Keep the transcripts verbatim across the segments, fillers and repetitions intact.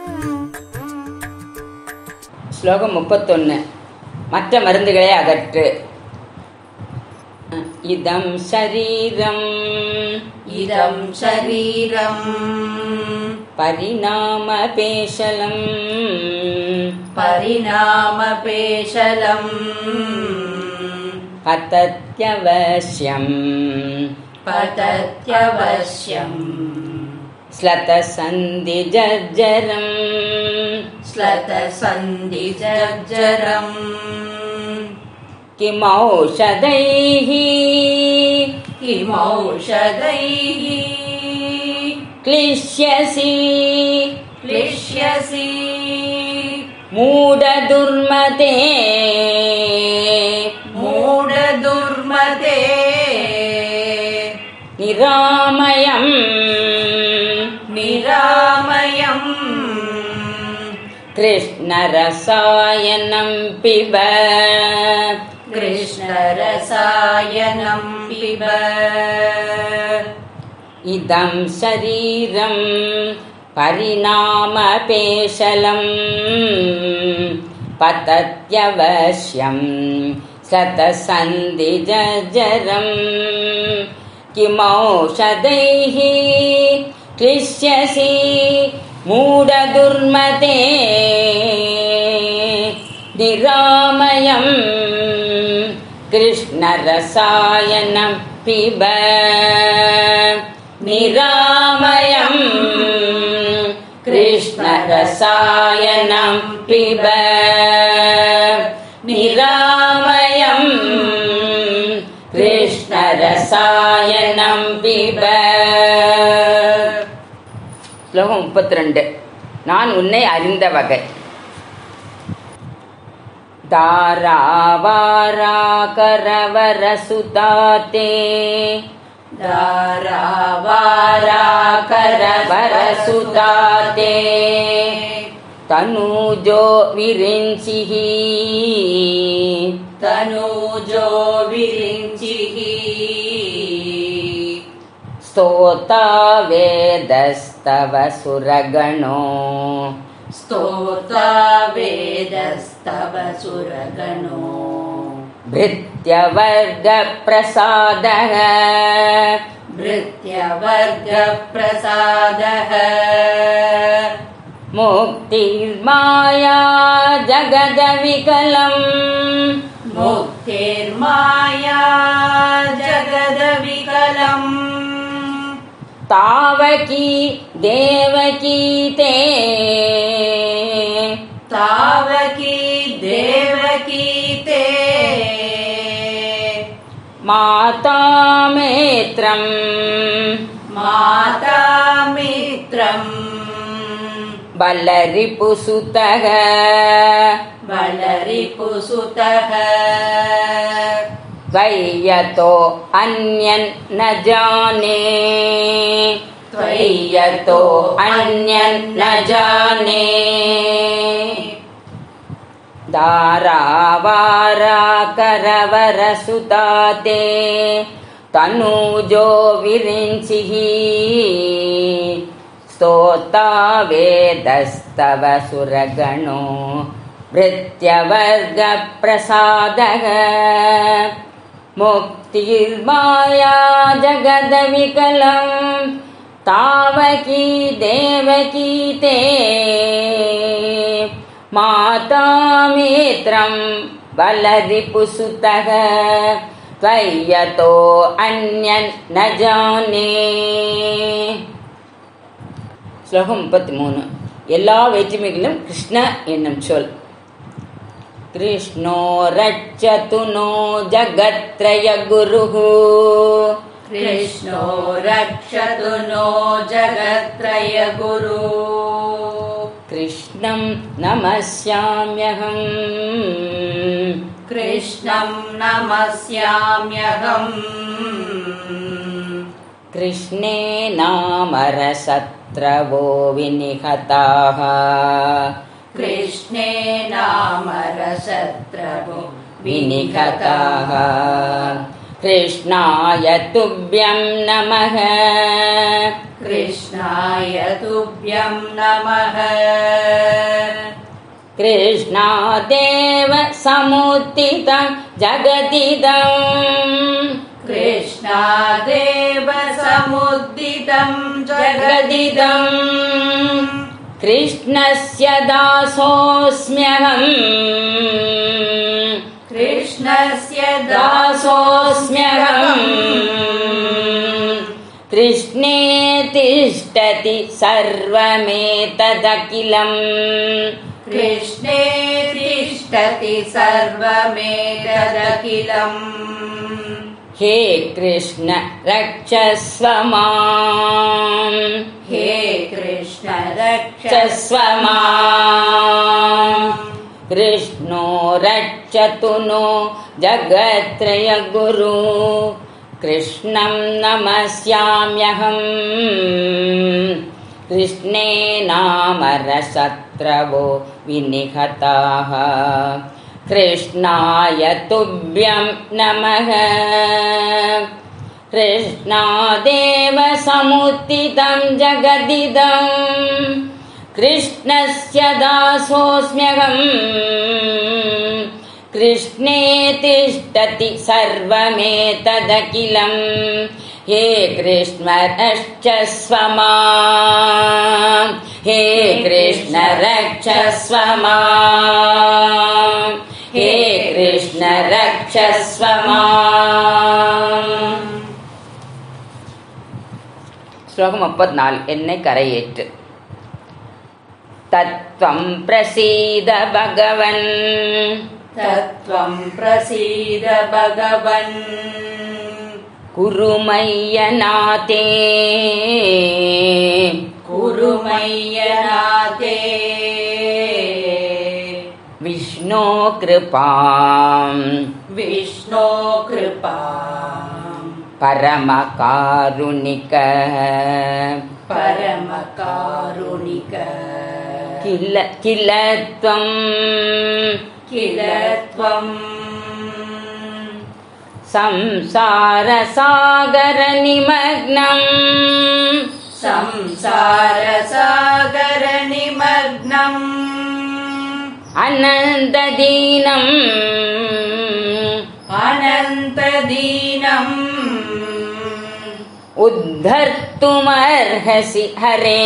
ஸ்லோகம் முப்பத்தொன்னு. மற்ற மருந்துகளை அகற்று. இதம் ஷரீரம் இதம் ஷரீரம் பரிணாம பேஷலம் பரிணாம பேஷலம் பதத்யவஸ்யம் பதத்யவஸ்யம் ஸ்லத சந்தி ஜர்ஜரம் ஸ்லத சந்தி ஜர்ஜரம் கிமௌஷதைஹ கிமௌஷதைஹ க்லிஷ்யசி க்லிஷ்யசி மூடதுர்மதே மூடதுர்மதே நிராமயம் நிராமயம் கிருஷ்ணரசாயனம் பிப கிருஷ்ணரசாயனம் பிப. இதம் ஷரீரம் பரிணாம பேஷலம் பதத்யவஸ்யம் சதசந்தி ஜர்ஜரம் கிமௌஷதைஹ க்லிஷ்யசி மூடதுர்மதே நிராமயம் கிருஷ்ணரசாயனம் பிப நிராமயம் கிருஷ்ணரசாயனம் பிப நிராமயம் கிருஷ்ணரசாயனம் பிப. ஸ்லோகம் முப்பத்தி ரெண்டு. நான் உன்னை அறிந்த வகை. தாராவாரா கரவரசுதாதே தாராவாரா கரவரசுதாதே தனுஜோ விரிஞ்சிஹி தனுஜோ விரிஞ்சிஹி स्तोता वेदस्तव सुरगणो स्तोता वेदस्तव सुरगणो भृत्यवर्ग प्रसादः भृत्यवर्ग प्रसादः मुक्तिर्माया जगदविकलम् मुक्तिर्माया जगदविकलम् तावकी देवकी ते तावकी देवकी ते माता मित्रम् माता मित्रम् बलरिपुसुतः बलरिपुसुतः त्वय्यतो अन्यन् न जाने त्वय्यतो अन्यन् न जाने दारावारा करवरसुताते तनुजो विरिञ्चिहि स्तोता वेदस्तव सुरगणो भृत्यवर्ग प्रसादः मुक्तिर्माया जगदविकलम् तावकी देवकी ते माता मित्रम् बलरिपुसुतः त्वय्यतो अन्यन् न जाने. ஸ்லோகம் முப்பத்தி மூணு. எல்லா வேற்றுமைகளிலும் கிருஷ்ண என்னும் சொல். कृष्णो रक्षतु नो जगत्त्रय गुरुः कृष्णो रक्षतु नो जगत्त्रय गुरुः कृष्णं नमस्याम्यहम् कृष्णं नमस्याम्यहम् कृष्णे नामरशत्रवो विनिहताः कृष्णे नामरशत्रवो विनिहताः कृष्णाय तुभ्यं नमः कृष्णाय तुभ्यं नमः कृष्णादेव समुत्थितं जगदिदम् कृष्णादेव समुद्दितं जगदिदम् कृष्णस्य दासोऽस्म्यहम् कृष्णस्य दासोऽस्म्यहम् कृष्णे तिष्ठति सर्वमेतदखिलम् कृष्णे तिष्ठति सर्वमेतदखिलम् हे कृष्ण रक्षस्व माम् हे कृष्ण रक्षस्व माम् कृष्णो रक्षतु नो जगत्त्रयगुरु कृष्णं नमस्याम्यहम् कृष्णेनामरशत्रवो विनिहताः कृष्णाय तुभ्यं नमः कृष्णादेव समुत्थितं जगदिदम् कृष्णस्य दासोऽस्म्यहम् कृष्णे तिष्ठति सर्वमेतदखिलम् हे कृष्ण रक्षस्व माम् हे कृष्ण रक्षस्व माम् हे कृष्ण रक्षस्व माम् श्लोकम् मुप्पत्नालु एन्नै करयेट्टु तत्त्वं प्रसीद भगवन् तत्त्वं प्रसीद भगवन् कुरु मय्यनाथे कुरु मय्यनाथे विष्णो कृपाम् विष्णो कृपाम् परमकारुणिक परमकारुणिक किल किल त्वं किल त्वं संसारसागरनिमग्नम् संसारसागरनिमग्नम् अनन्तदीनम् अनन्तदीनम् उद्धर्तुमर्हसि हरे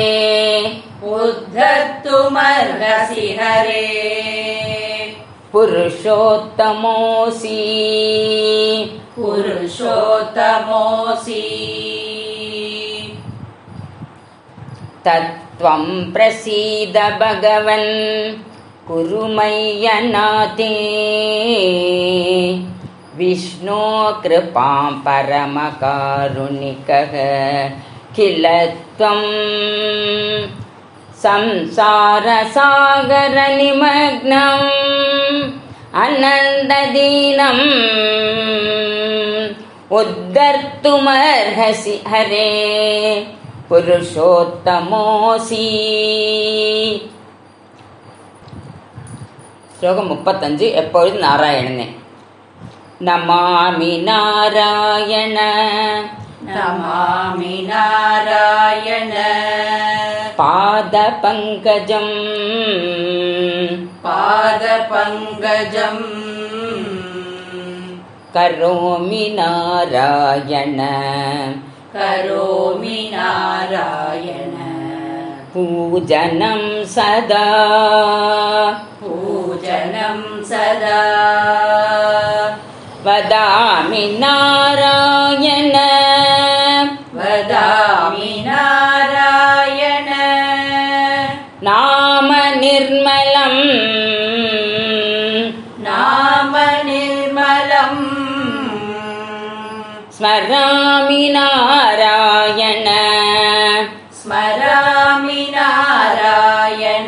उद्धर्तुमर्हसि हरे पुरुषोत्तमोऽसि पुरुषोत्तमोऽसि तत्त्वं प्रसीद भगवन् कुरु मय्यनाथे विष्णो कृपां परमकारुणिकः किल त्वं संसारसागरनिमग्नम् अनन्तदीनम् उद्धर्तुमर्हसि हरे पुरुषोत्तमोऽसि श्लोकम् मुप्पत्तञ्जु एप्पोळुम नारायणने नमामि नारायण नमामि नारायण पादपङ्कजम् पादपङ्कजम् करोमि नारायण करोमि नारायण पूजनं सदा पूजनं सदा वदामि नारायण वदामि नारायण नाम निर्मलम् नाम निर्मलम् स्मरामि नारायण स्मरामि नारायण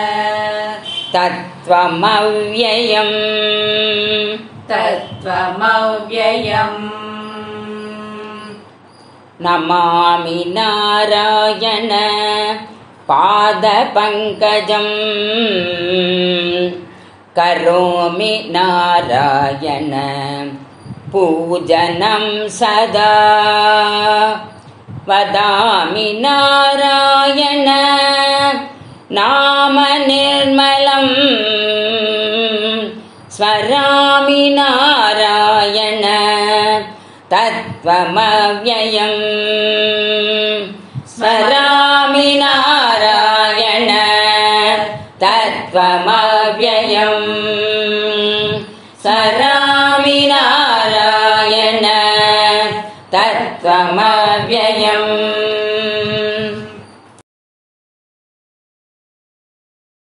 तत्त्वमव्ययम् तत्त्वमव्ययम् नमामि नारायण पादपङ्कजम् करोमि नारायण पूजनं सदा वदामि नारायण नाम निर्मलं स्मरामि नारायण तत्त्वमव्ययम् स्मरामि नारायण तत्त्वमव्ययम् स्मरामि नारायण तत्त्वमव्ययम्